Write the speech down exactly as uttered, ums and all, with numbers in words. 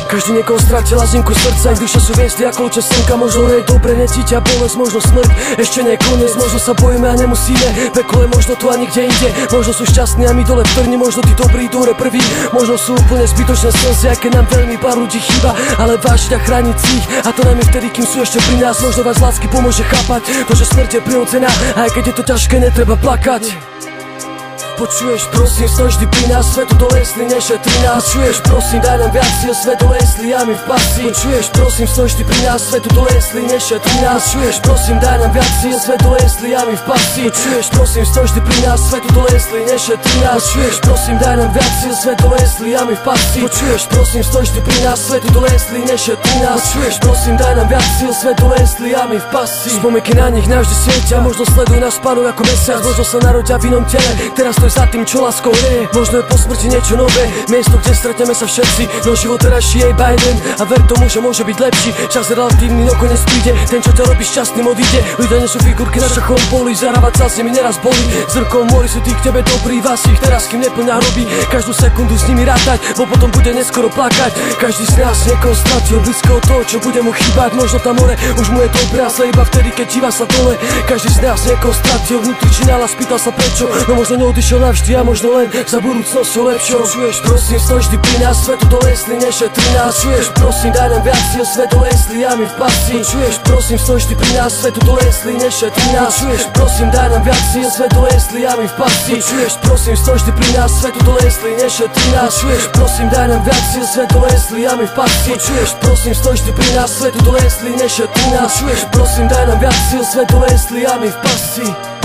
Každý niekoho stratila zimku srdca, ich duše sú viesli ako luče slnka. Možno je dobre, necítia bolesť, možno smrť, ešte nie koniec. Možno sa bojíme a nemusíme, peklo je možno tu a nikde inde. Možno sú šťastní a my dole v trni, možno tí dobrí idú prví. Možno sú úplne zbytočné slzy, aké nám veľmi pár ľudí chýba. Ale vážiť a chrániť si ich, a to najmä vtedy, kým sú ešte pri nás. Možno vás lásky pomôže chápať to, že smrť je prirodzená, a aj keď je to ťažké, netreba plakať. Počuješ, prosím, stoj vždy pri nás, svetu dole, jestli nešetri nás. Počuješ, prosím, daj nám viac síl, svet dole, jestli ja mi v pasci. Počuješ, prosím, stoj vždy pri nás, svetu dole, jestli nešetri nás. Počuješ, prosím, daj nám viac síl, svet dole, jestli ja mi v pasci. Počuješ, prosím, stoj vždy pri nás, svetu dole, jestli nešetri nás. Počuješ, prosím, daj nám viac síl, svet dole, jestli ja mi v pasci. Počuješ, prosím, stoj vždy pri nás, svetu dole, jestli nešetri nás. Počuješ, prosím, daj nám viac síl, svet dole, jestli ja mi v pasci. Spomienky na nich navždy svietia, možno sledujú nás párov ako mesiac, možno sa narodia v inom tele, teraz to je za tým, čo láskou je. Možno je po smrti niečo nové, miesto, kde stretneme sa všetci. No život terajší je iba jeden a ver tomu, že môže byť lepší. Čas je relatívny, nakoniec príde, ten, čo ťa robí šťastným, odíde. Ľudia nie sú figurky na šachom poli, zahrávať sa s nimi neraz boli. Zrkom mori sú tí k tebe dobrí, vás ich teraz kým neplňa robí. Každú sekundu s nimi rátať, bo potom bude neskoro plakať. Každý z nás niekoho stratil, blízko od toho, čo bude mu chýbať. Možno tam hore, už mu je dobré, a sa iba vtedy, keď díva sa dole. Každý z nás niekoho stratil, vnútri činala, spýtal sa prečo, no možno neodišiel navždy, a možno len za budúcnosťou lepšou. Čuješ, prosím, stoj vždy pri nás, svetu dole, jestli nešetri nás. Čuješ, prosím, daj nám viac síl, svet dole, jestli ja mi v pasci. Čuješ, prosím, stoj vždy pri nás, svetu dole, jestli nešetri nás. Čuješ, prosím, daj nám viac síl, svet dole, jestli ja mi v pasci. Čuješ, prosím, stoj vždy pri nás, svetu dole, jestli nešetri nás. Čuješ, prosím, daj nám viac síl, svet dole, jestli ja mi v pasci. Čuješ, prosím, stoj vždy pri nás, svetu dole, jestli nešetri nás. Čuješ, prosím, daj nám viac síl, svet dole, jestli ja mi v pasci.